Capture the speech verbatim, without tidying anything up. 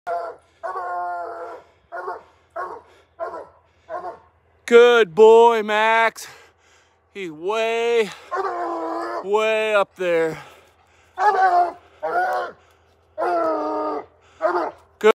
Good boy, Max. He's way, way up there.